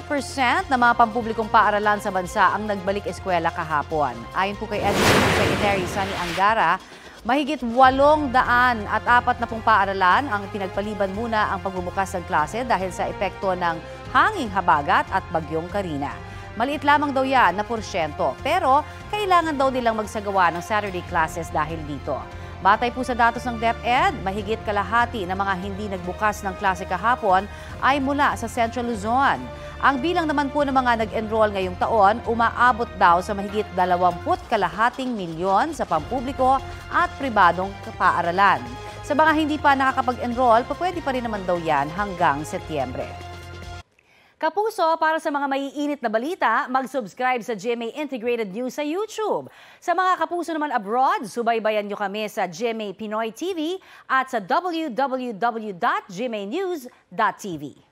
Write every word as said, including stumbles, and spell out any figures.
percent ng mga pampublikong paaralan sa bansa ang nagbalik eskwela kahapon. Ayon po kay Education Secretary Sunny Angara, mahigit walong daan at apat na pong paaralan ang pinagpaliban muna ang pagbubukas ng klase dahil sa epekto ng hanging habagat at bagyong Karina. Maliit lamang daw yan na porsyento, pero kailangan daw nilang magsagawa ng Saturday classes dahil dito. Batay po sa datos ng DepEd, mahigit kalahati ng mga hindi nagbukas ng klase kahapon ay mula sa Central Luzon. Ang bilang naman po ng mga nag-enroll ngayong taon, umaabot daw sa mahigit dalawamput kalahating milyon sa pampubliko at pribadong paaralan. Sa mga hindi pa nakakapag-enroll, pwede pa rin naman daw yan hanggang Setyembre. Kapuso, para sa mga maiinit na balita, mag-subscribe sa G M A Integrated News sa YouTube. Sa mga kapuso naman abroad, subaybayan nyo kami sa G M A Pinoy T V at sa w w w dot g m a news dot t v.